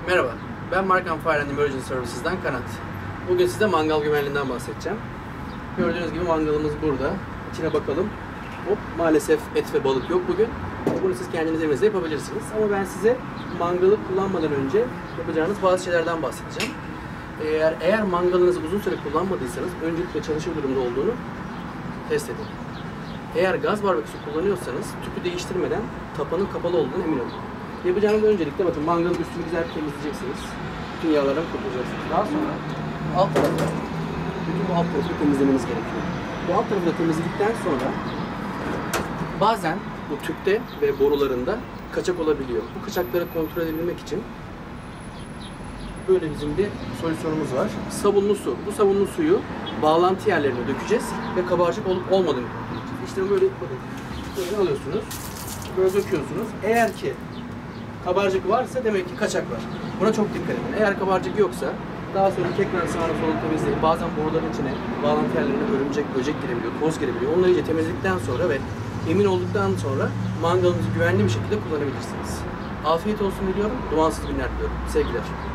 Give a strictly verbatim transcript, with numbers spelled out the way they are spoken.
Merhaba, ben Markham Fire and Emergency Services'dan Kanat. Bugün size mangal güvenliğinden bahsedeceğim. Gördüğünüz gibi mangalımız burada. İçine bakalım. Hop, maalesef et ve balık yok bugün. Bunu siz kendiniz evinizde yapabilirsiniz. Ama ben size mangalı kullanmadan önce yapacağınız bazı şeylerden bahsedeceğim. Eğer, eğer mangalınızı uzun süre kullanmadıysanız öncelikle çalışır durumda olduğunu test edin. Eğer gaz barbeküsü kullanıyorsanız tüpü değiştirmeden tapanın kapalı olduğunu emin olun. Yapacağınız öncelikle bakın mangalın üstünü güzel temizleyeceksiniz. Bütün yağlardan kurtulacaksınız. Daha sonra alt tarafı, bütün bu alt tarafı temizlemeniz gerekiyor. Bu alt tarafı da temizledikten sonra bazen bu tüpte ve borularında kaçak olabiliyor. Bu kaçakları kontrol edebilmek için böyle bizim bir solüsyonumuz var. Sabunlu su. Bu sabunlu suyu bağlantı yerlerine dökeceğiz ve kabarcık olup olmadığını kontrol edeceğiz. İşte böyle, böyle alıyorsunuz, böyle döküyorsunuz. Eğer ki kabarcık varsa demek ki kaçak var. Buna çok dikkat edin. Eğer kabarcık yoksa daha sonra tekrar sağını solunu temizleyin. Bazen boruların içine, bağlantı yerlerine örümcek, böcek girebiliyor, toz girebiliyor. Onları iyice temizledikten sonra ve emin olduktan sonra mangalınızı güvenli bir şekilde kullanabilirsiniz. Afiyet olsun diliyorum. Duansız günler diliyorum. Sevgiler.